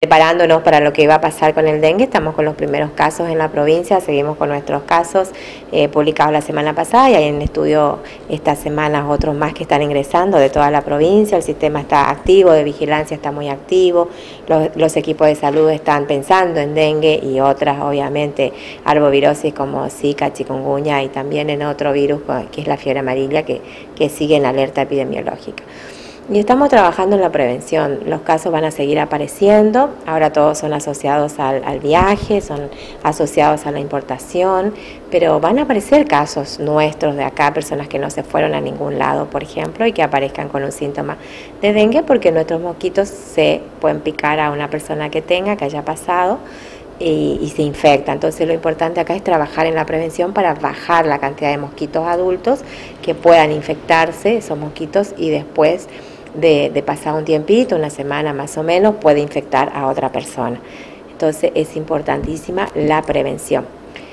Preparándonos para lo que va a pasar con el dengue, estamos con los primeros casos en la provincia, seguimos con nuestros casos publicados la semana pasada y hay en estudio esta semana otros más que están ingresando de toda la provincia. El sistema está activo, de vigilancia está muy activo, los equipos de salud están pensando en dengue y otras, obviamente, arbovirosis como Zika, chikungunya y también en otro virus que es la fiebre amarilla que sigue en alerta epidemiológica. Y estamos trabajando en la prevención, los casos van a seguir apareciendo, ahora todos son asociados al viaje, son asociados a la importación, pero van a aparecer casos nuestros de acá, personas que no se fueron a ningún lado, por ejemplo, y que aparezcan con un síntoma de dengue, porque nuestros mosquitos se pueden picar a una persona que haya pasado, y se infecta. Entonces lo importante acá es trabajar en la prevención para bajar la cantidad de mosquitos adultos que puedan infectarse, esos mosquitos, y después de pasar un tiempito, una semana más o menos, puede infectar a otra persona. Entonces es importantísima la prevención.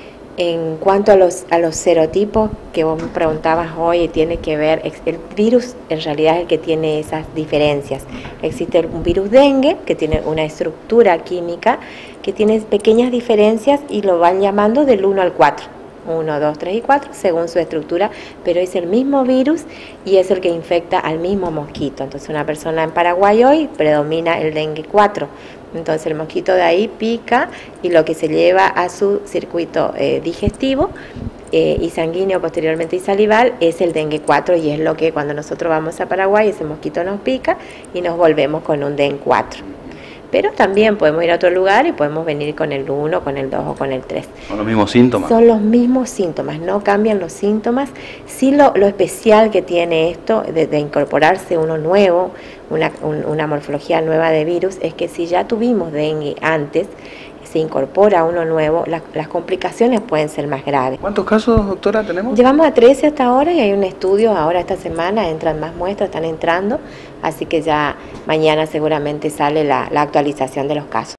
En cuanto a los serotipos que vos me preguntabas hoy, tiene que ver, el virus en realidad es el que tiene esas diferencias. Existe un virus dengue que tiene una estructura química que tiene pequeñas diferencias y lo van llamando del 1 al 4. 1, 2, 3 y 4 según su estructura, pero es el mismo virus y es el que infecta al mismo mosquito. Entonces una persona en Paraguay hoy predomina el dengue 4. Entonces el mosquito de ahí pica y lo que se lleva a su circuito digestivo y sanguíneo posteriormente y salival es el dengue 4 y es lo que cuando nosotros vamos a Paraguay ese mosquito nos pica y nos volvemos con un dengue 4. Pero también podemos ir a otro lugar y podemos venir con el 1, con el 2 o con el 3. ¿Son los mismos síntomas? Son los mismos síntomas, no cambian los síntomas. Sí lo especial que tiene esto de incorporarse uno nuevo, una morfología nueva de virus, es que si ya tuvimos dengue antes, se incorpora uno nuevo, las complicaciones pueden ser más graves. ¿Cuántos casos, doctora, tenemos? Llevamos a 13 hasta ahora y hay un estudio ahora esta semana, entran más muestras, están entrando, así que ya mañana seguramente sale la actualización de los casos.